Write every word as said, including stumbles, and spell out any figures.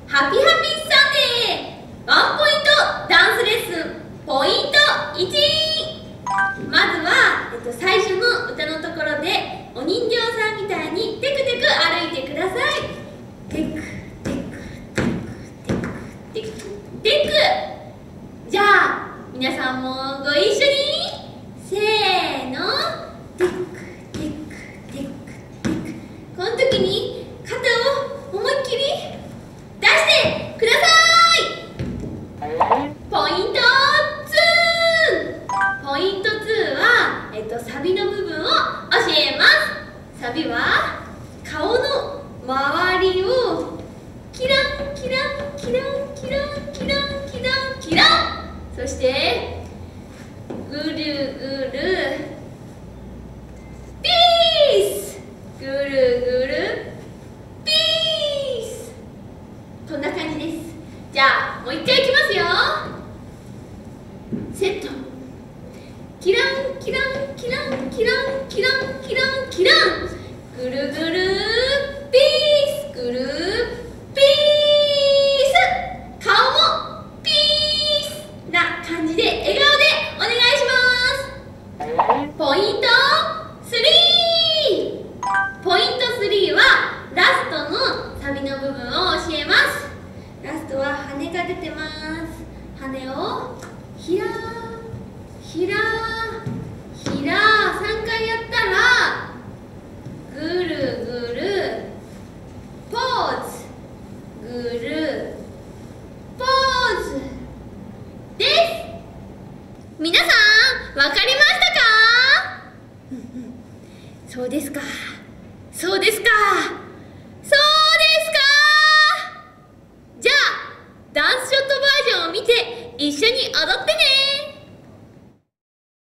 ハピハピサンデーワンポイントダンスレッスンポイントいち。まずは、えっと、最初の歌のところでお人形さんみたいにテクテク歩いてください。テクテクテクテクテクテク。じゃあ皆さんもご一緒にせーの、テクテクテクテク。この時に肩を思いっきり出してください。ポイントツー。ポイントツーは、えっと、サビの部分を教えます。サビは顔の周りをキランキランキランキランキランキランキラン、そしてぐるぐるピース、ぐるぐるピース。こんな感じです。じゃあもう一回いきますよ。セット。キランキランキランキランキランキランキラン、ぐるぐるピース、ぐるピース。顔もピースな感じで笑顔でお願いします。ポイントスリー。ポイントスリーはラストのサビの部分を教えます。ラストは羽が出てます。羽をひらひらひらさんかいやったらぐるぐるポーズ、ぐるポーズです。皆さんわかりましたか？そうですか、そうですか、そうですか。じゃあダンスショットバージョンを見て一緒に踊ってね。